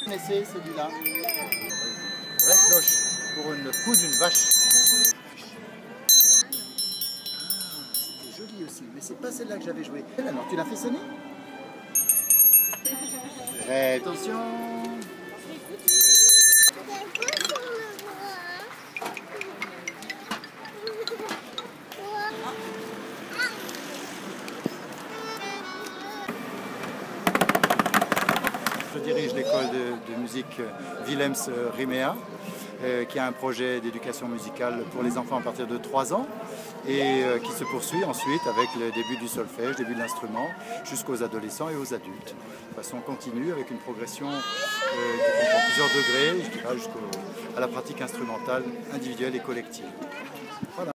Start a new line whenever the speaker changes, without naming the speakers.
connaissez celui-là? Vraie cloche pour une coup d'une vache. C'était joli aussi, mais c'est pas celle-là que j'avais joué. Alors tu l'as fait sonner? Attention. Je dirige l'école de musique Willems-Riméa, qui a un projet d'éducation musicale pour les enfants à partir de 3 ans et qui se poursuit ensuite avec le début du solfège, début de l'instrument, jusqu'aux adolescents et aux adultes. De façon continue, avec une progression qui comprend plusieurs degrés, jusqu'à la pratique instrumentale individuelle et collective. Voilà.